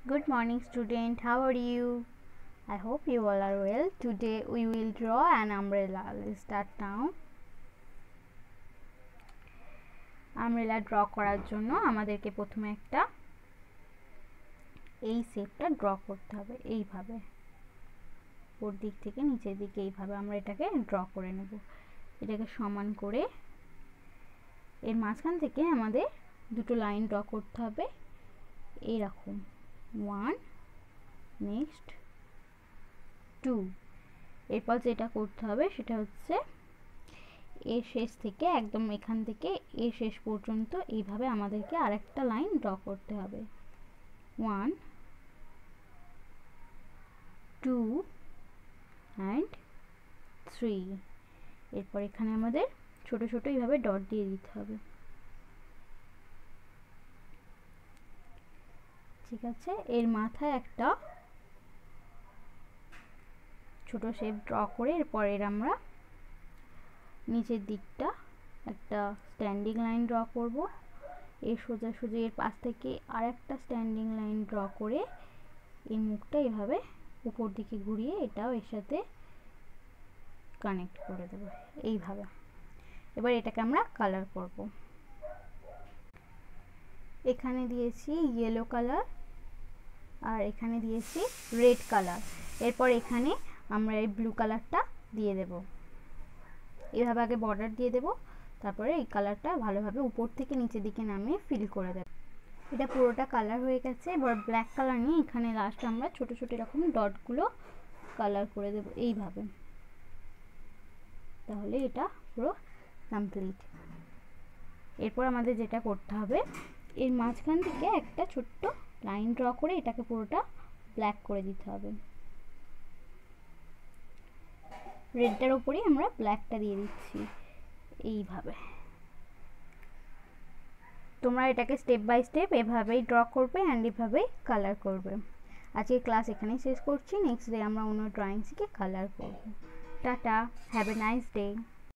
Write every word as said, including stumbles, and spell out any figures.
Good morning student, how are you? I hope you all are well. Today we will draw an umbrella. Let's start now. Umbrella draw করার জন্য আমাদেরকে প্রথমে একটা এই শেপটা draw করতে হবে এইভাবে উপর দিক থেকে নিচের দিকে এইভাবে আমরা এটাকে ড্র করে নেব। এটাকে সমান করে এর মাঝখান থেকে আমাদের দুটো লাইন ড্র করতে হবে এইরকম ওয়ান নেক্সট টু। এরপর যেটা করতে হবে সেটা হচ্ছে এর শেষ থেকে একদম এখান থেকে এর শেষ পর্যন্ত এইভাবে আমাদেরকে আরেকটা লাইন ড্র করতে হবে ওয়ান টু অ্যান্ড থ্রি। এরপর এখানে আমাদের ছোট ছোট এইভাবে ডট দিয়ে দিতে হবে। ঠিক আছে, এর মাথায় একটা ছোট শেপ ড্র করে এরপর এর আমরা নিচের দিকটা একটা স্ট্যান্ডিং লাইন ড্র করব। এর সোজাসুজি এর পাশ থেকে আর একটা স্ট্যান্ডিং লাইন ড্র করে এই মুখটা এভাবে উপর দিকে ঘুরিয়ে এটাও এর সাথে কানেক্ট করে দেব এইভাবে। এবার এটাকে আমরা কালার করব। এখানে দিয়েছি ইয়েলো কালার আর এখানে দিয়েছি রেড কালার। এরপর এখানে আমরা এই ব্লু কালারটা দিয়ে দেব। এইভাবে আগে বর্ডার দিয়ে দেব, তারপরে এই কালারটা ভালোভাবে উপর থেকে নিচের দিকে নামিয়ে ফিল করে দেব। এটা পুরোটা কালার হয়ে গেছে। এবার ব্ল্যাক কালার নিয়ে এখানে লাস্ট আমরা ছোট ছোট এরকম ডটগুলো কালার করে দেব এইভাবে। তাহলে এটা পুরো কমপ্লিট। এরপর আমাদের যেটা করতে হবে এর মাঝখান থেকে একটা ছোট্ট লাইন ড্র করে এটাকে পুরোটা ব্ল্যাক করে দিতে হবে। রেডটার উপরেই আমরা ব্ল্যাকটা দিয়ে দিচ্ছি এইভাবে। তোমরা এটাকে স্টেপ বাই স্টেপ এভাবেই ড্র করবে অ্যান্ড এভাবেই কালার করবে। আজকের ক্লাস এখানেই শেষ করছি। নেক্সট ডে আমরা অন্য ড্রয়িং শিখে কালার করব। Tata, have a nice day.